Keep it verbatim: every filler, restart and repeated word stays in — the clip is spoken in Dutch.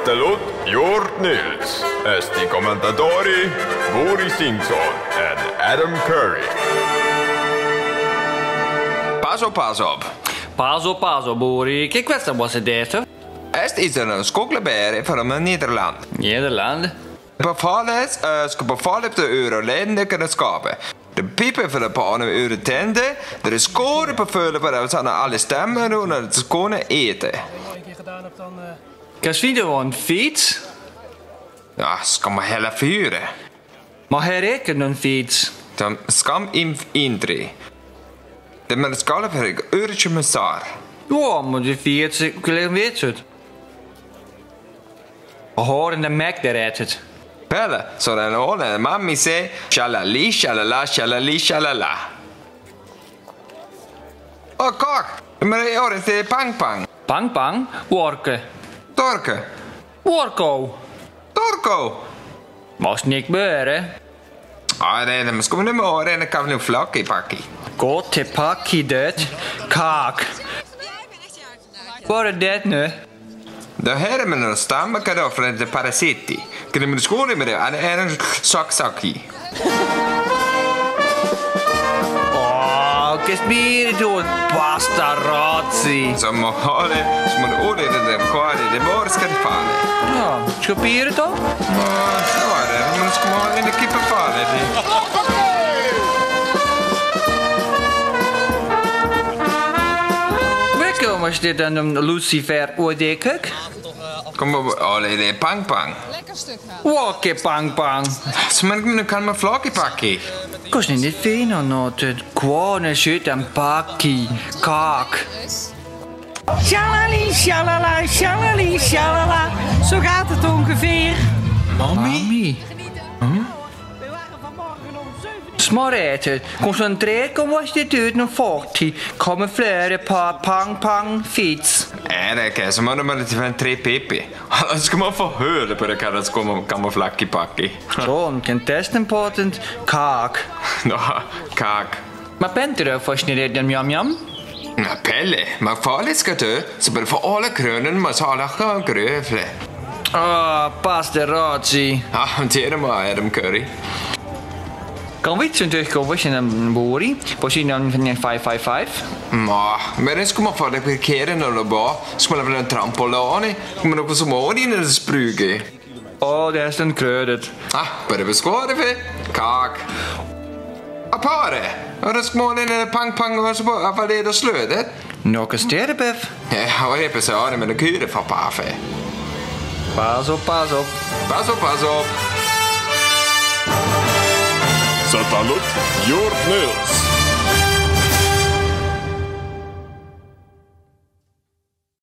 Satelliet Wereld Nieuws. Est die commentatori Buri Sinkson en Adam Curry. Pas op, pas op. Pas op, pas op, Buri. Che questa was detto? Est is er een skoglebere van Nederland. Nederland? Bevalen uh, ska bevalen op de eurolanden kunnen skapen. De piepen van de pannen euro tenten. Er is scoren bevullen waar we alle stemmen doen en het kunnen eten. Kan je wel een fiets? Ja, ska maar hele vuren. Maar hij rekent een fiets. Dan skam im intre. De men skal voor een uurtje met zar. Ja, maar die fiets, ik weet het. We horen de mek eruit het. Pelle, så den håller mammi säger shalali, shalala, shalali, shalala. Åh, kak! Men det gör inte pang pang. Pang pang, worken. Torke. Worko. Torko. Was niet beuren. Ja, det är det. Men ska man nu med åren, kan vi nog flacka i packi. Gå till pakkie det. Kak. Vad är det nu? Det här är med några stammar kan då från de parasiti. Kan du med skolan med det? Det är en saksaki. Åh, che spirito pasta rozzi. Så man har det, så man ordnar det kvar i det var ska det falla. Ja, spirito? Ja, så är det. Man ska ha en kippa falla det. Was dit dan een Lucifer oordekuk? Kom op, oh, det är pang pang. Lekker stuk gaan. Walkie pang pang. Så man nu kan man flacka i packi. Kost niet fijn of not? Kwane shit en pakkie. Kak. Shalali, shalala, shalali, shalala. Zo gaat het ongeveer. Mami? We waren vanmorgen om zeven uur. Smarrete. Concentreer, kom was dit uit naar forty. Camouflage pa pang pang fiets. Nej, det kan så man man lite för en tre pipi. Då ska man få höra på det kan det komma camouflagepacki. Zo'n contestant kak. Ja, kak. Maar bent er vast niet den jam jam? Na Pelle, maar farligt ska du, så bara för alla krönen man sa alla grövle. Ah, pasta rozzi. Ja, hanterar man Adam Curry. Kan we iets terugkomen als je een Buri? Was je dan van een vijf vijf vijf? Ja, men det ska man få det parkeren eller bara. Ska man väl en trampolin? Ska man också må in i det spruge. Oh, det is een credit. Ah, bara beskåra för kak. Apare. Och då ska man in i pang pang och så bara vad det är slödet. Nog sterrenbef. Ja, vad är det så är med en kure för paffe. Pas op, pas op. Pas op, pas op. Satelliet Wereld Nieuws.